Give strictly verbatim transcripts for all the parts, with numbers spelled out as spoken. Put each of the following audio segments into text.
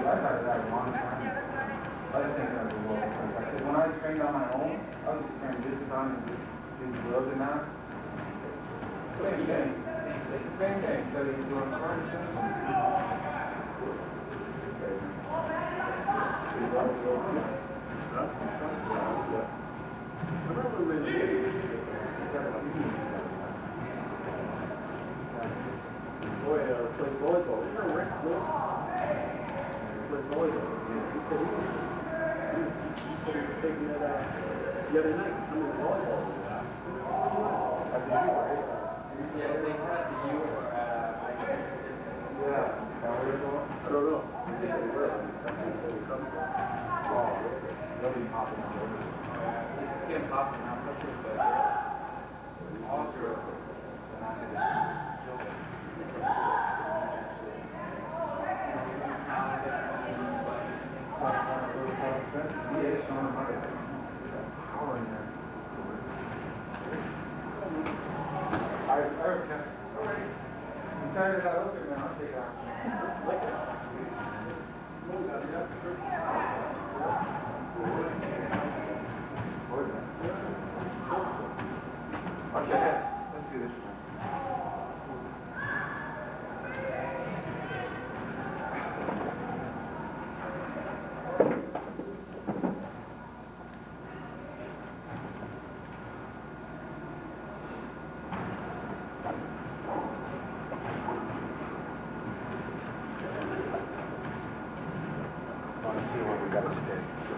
I've had that a long time. I think that's a little different. Because when I trained on my own, I was just trained this time and just do drills and that. Same thing. Same thing. So you're doing crunches. Boy, uh, plays volleyball. Isn't that Rick Lewis? Plays volleyball. He said he was, he said he was taking it uh, the other night. I mean, volleyball. Yeah, they had the U uh, yeah. I don't know. I think they were. Oh, nobody popping out. It's getting popping out. But also, power in there. I, I, I'm tired of that open, man. I'll take it out. Okay, let's do this one. Let's see what we got today.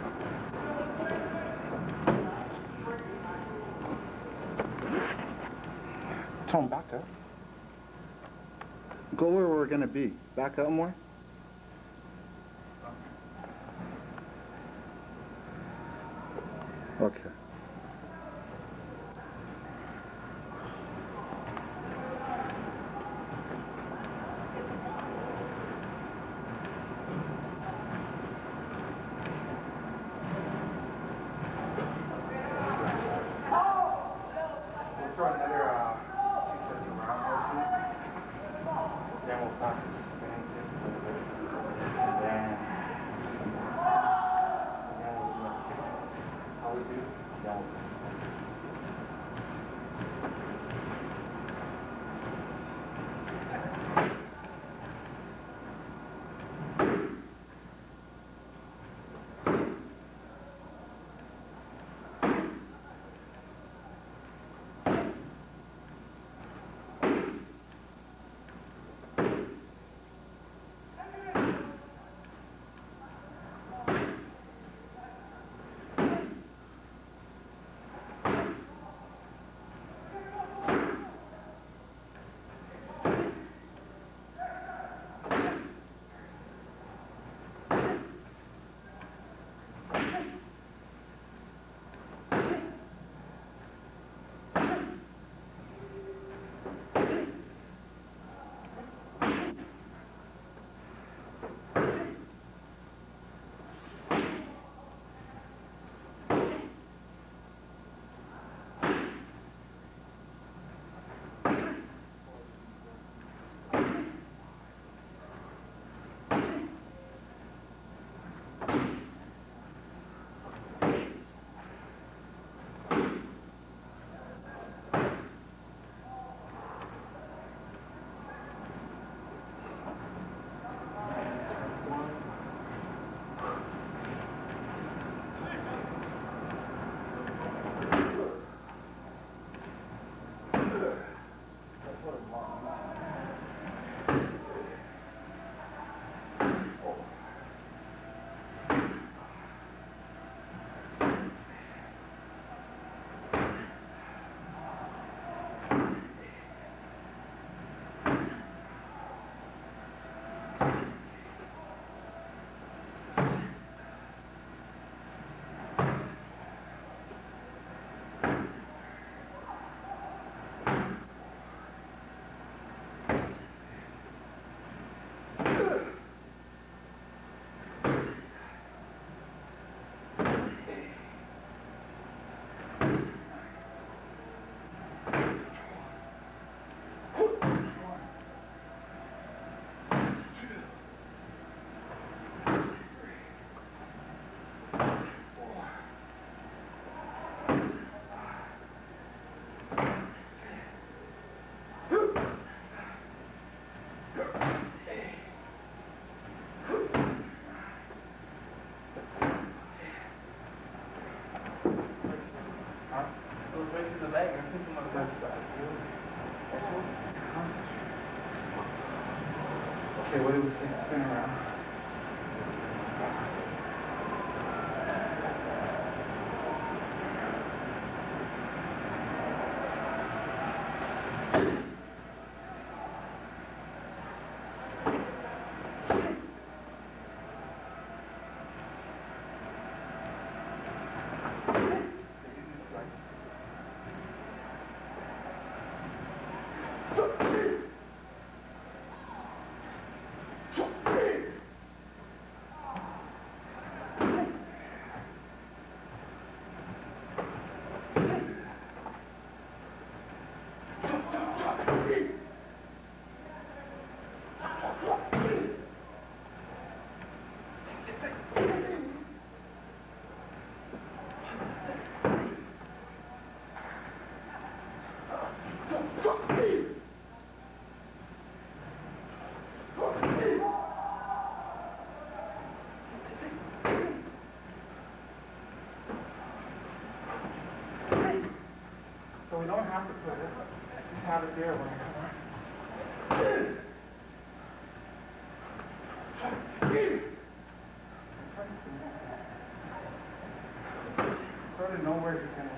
Tom, back up. Go where we're gonna be. Back up more. Okay. Throw another uh, two sets of round horses. Then we'll practice spinning. Okay, what do we spin, spin around? So we don't have to put it, just have it there when I come on. Sort of know where you're going.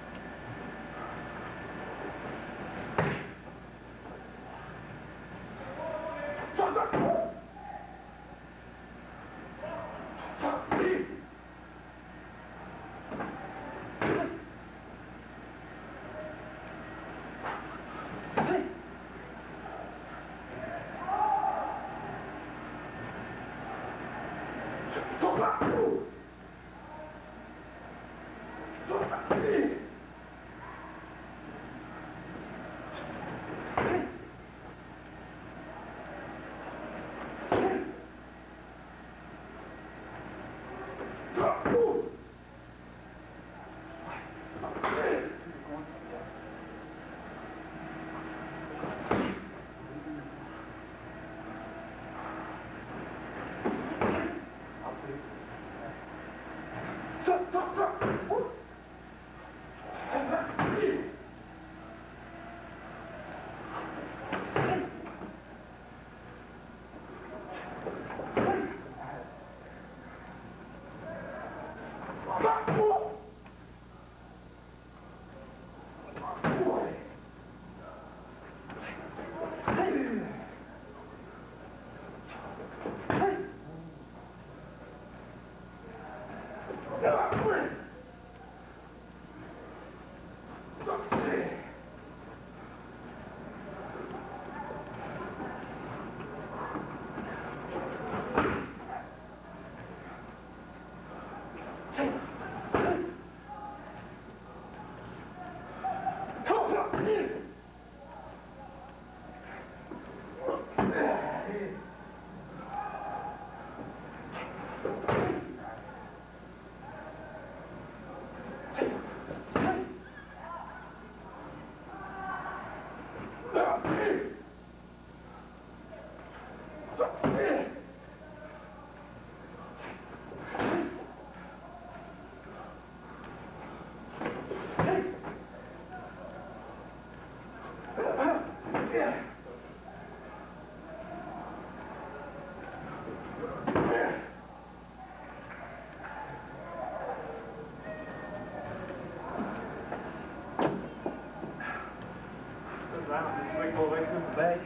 Bag.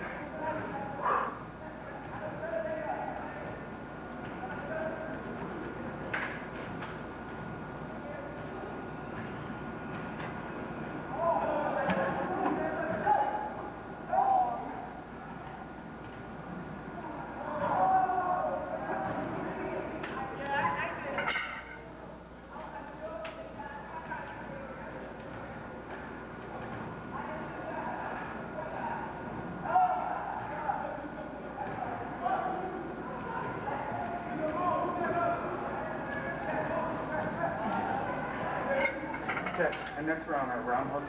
Okay, and next round, our round hooks.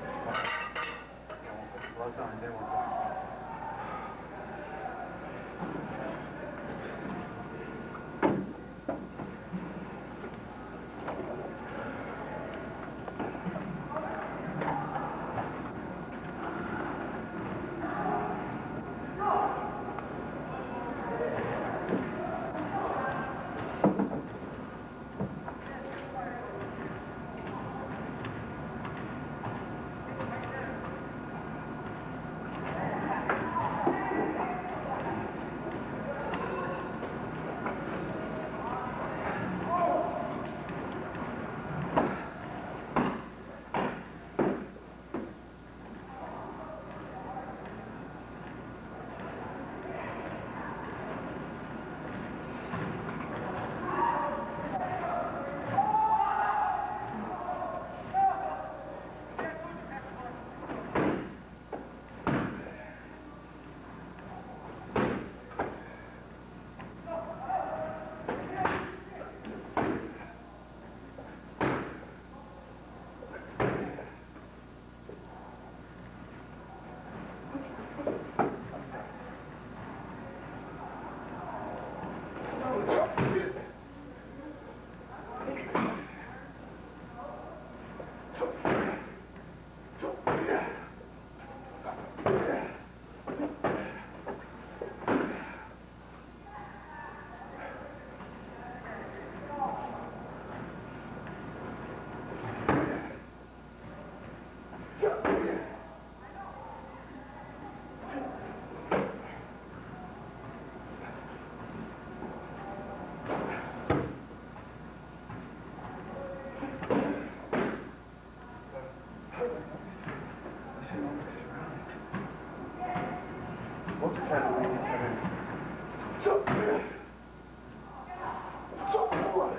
Gloves on, there we go. supposed to try to lead each other. So good. So good.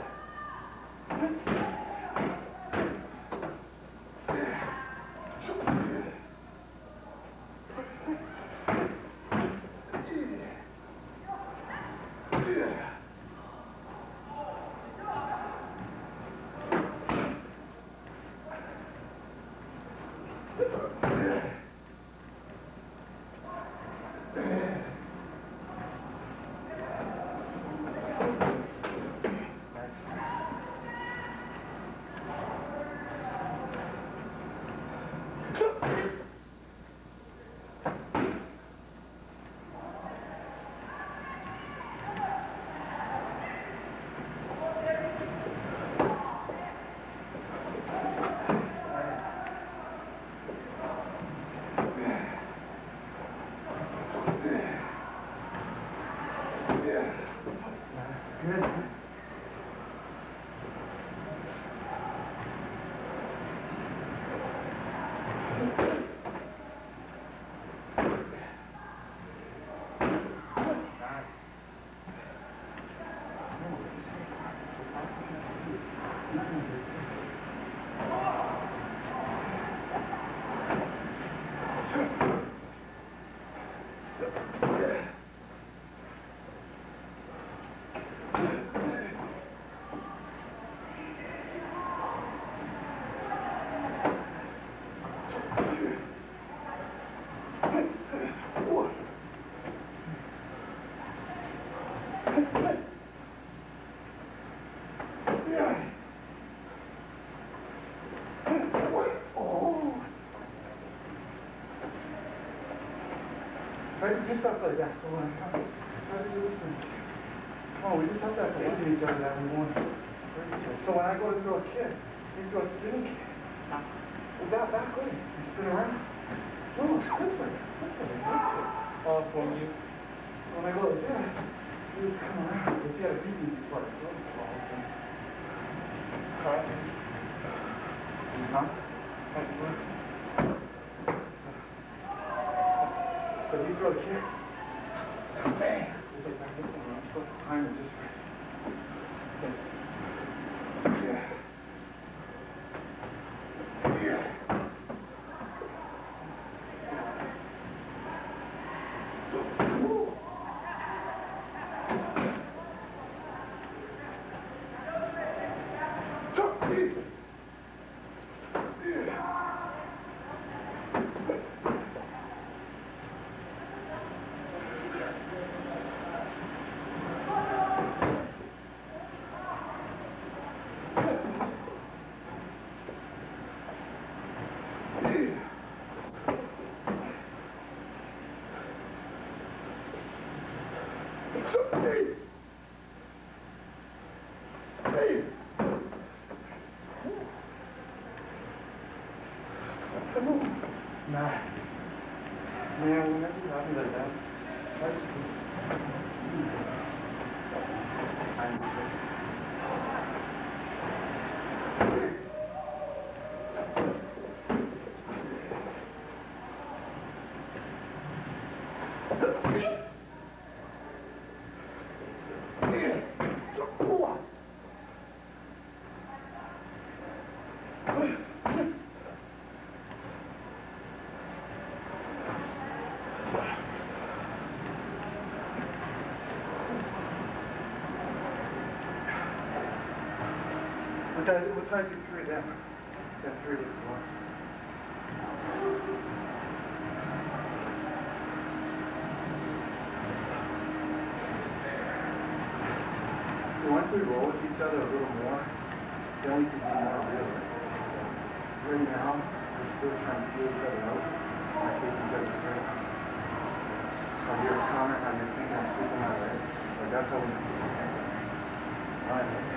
Try to do stuff like that. So when I come, try to do this thing. Come on, we just have to have to look at each other that we want. So when I go to throw a kick, you throw a spinning kick. Well, that back way, you spin around. No, it's this way. This way, this way. All from you. When I go like that, you just come around. But you gotta beat these parts. Alright. You come? Thank you. So you throw a kick. Bang! Just like that. I'm supposed to time it just right. Yeah. Yeah. Nah. Man, we'll never have like that. That's good. I'm good. What time, what time did you three down? Got three to four. So once we roll with each other a little more, then we can be more real. Right now, we're still trying to feel each other out. I take each other straight. I hear a comment on your finger and sleep on my leg. Like that's how we do it. All right.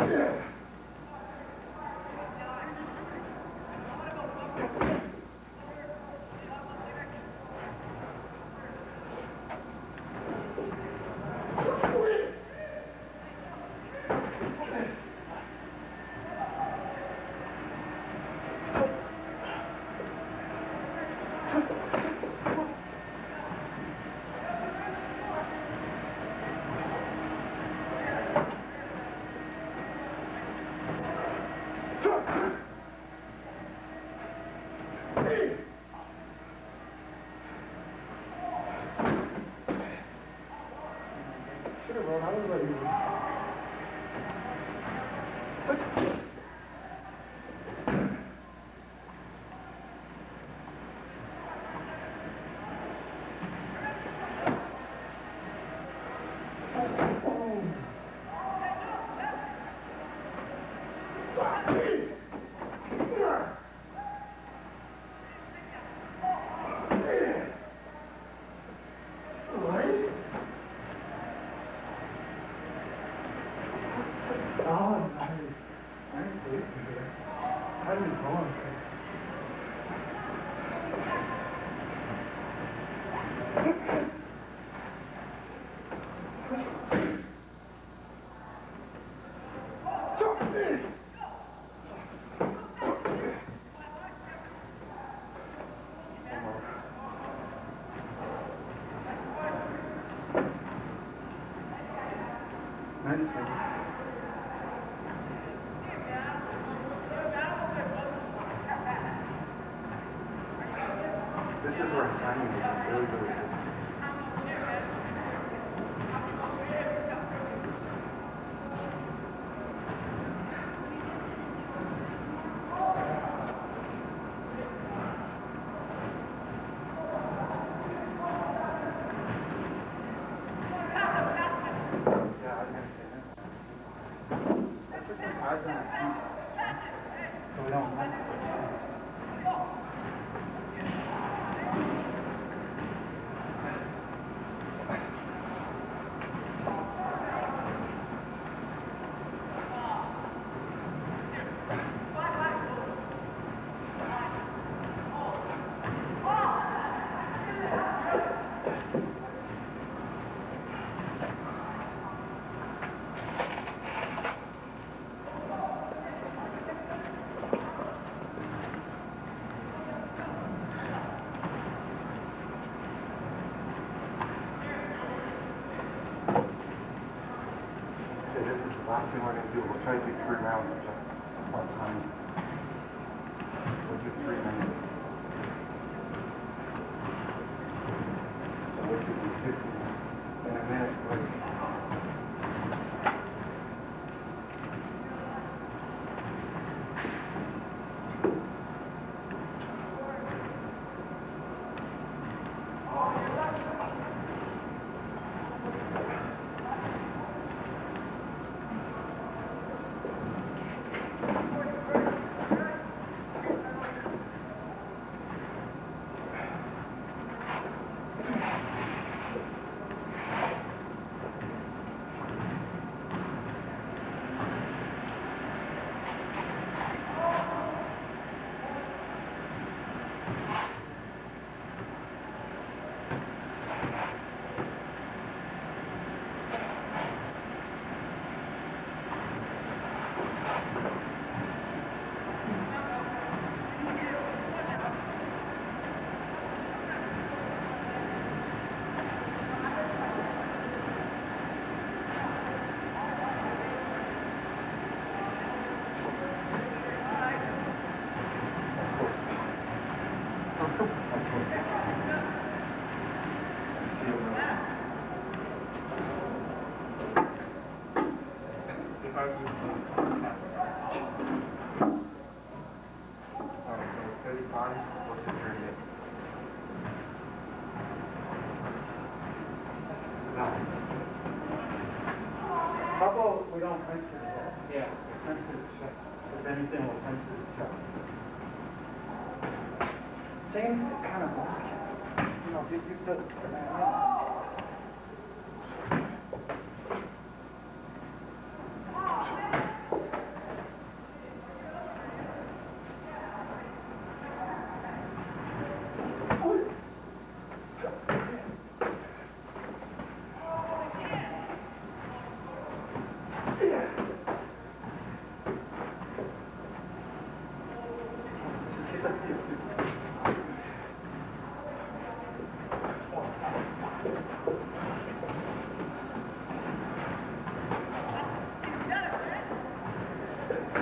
This is where timing is really, really good. Last thing we're going to do, we'll try to do three rounds of just one time. We'll do three minutes. So we'll do fifty in a minute break. How about we don't fence it at all? Yeah. Fence it shut. If anything, we'll fence it shut. Same kind of block. You know, you, you put uh,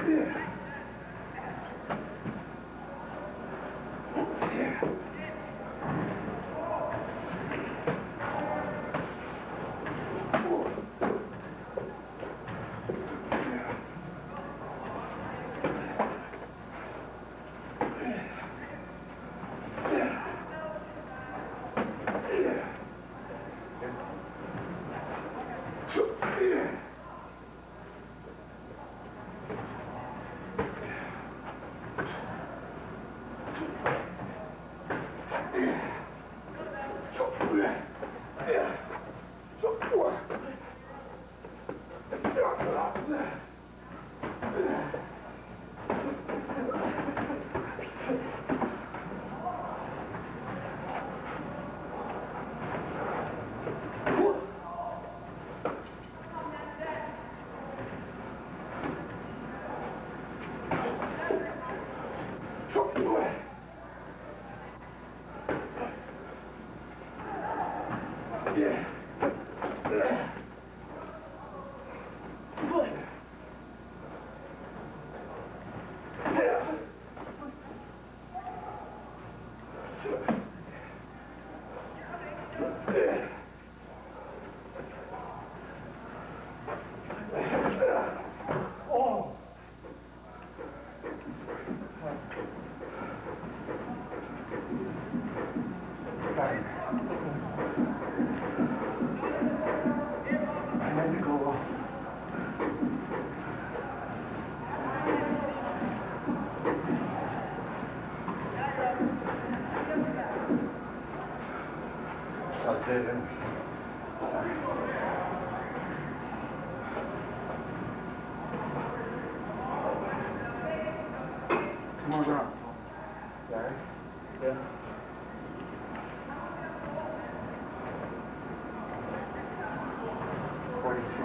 Come on, Ron. Sorry? Yeah. Forty-two.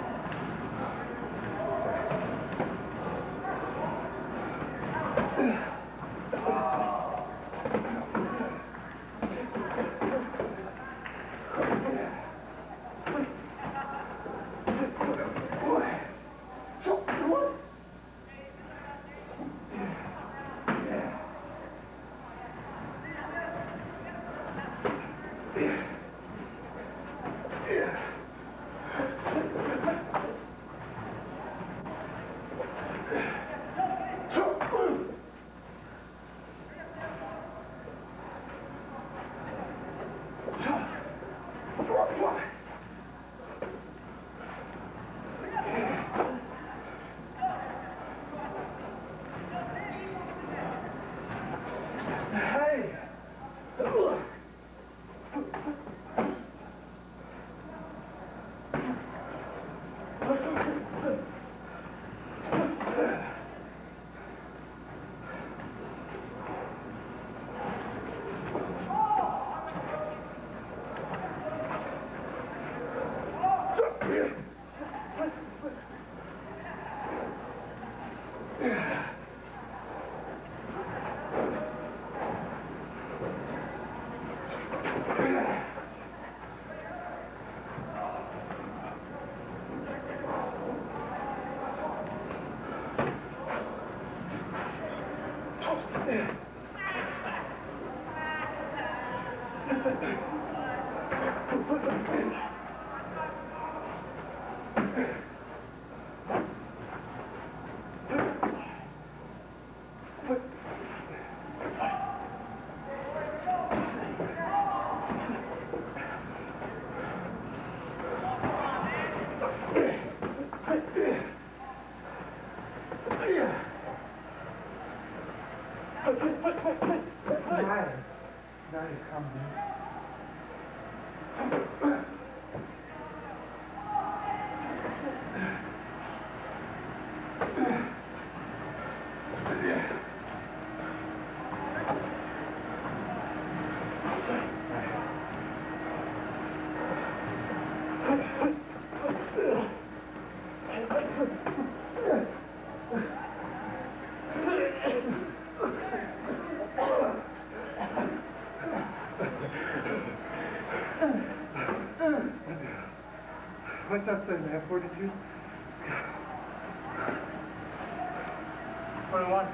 What's up there, man? Fortitude? twenty-one.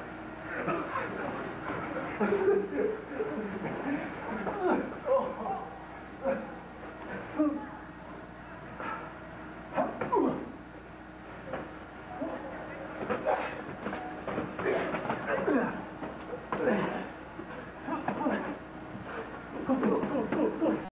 Go, go, go, go.